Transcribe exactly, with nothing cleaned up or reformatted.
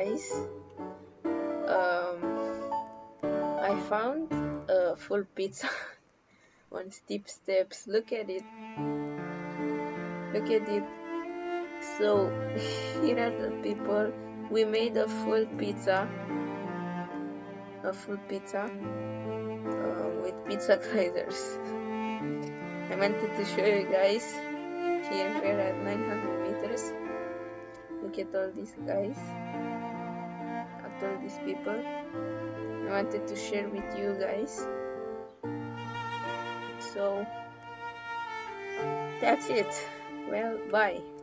guys. Um, I found a full pizza on steep steps. Look at it. Look at it. So here are the people. We made a full pizza. A full pizza uh, with pizza gliders. I wanted to show you guys. Here we're at nine hundred meters. Look at all these guys. At all these people. I wanted to share with you guys. So that's it. Well, bye.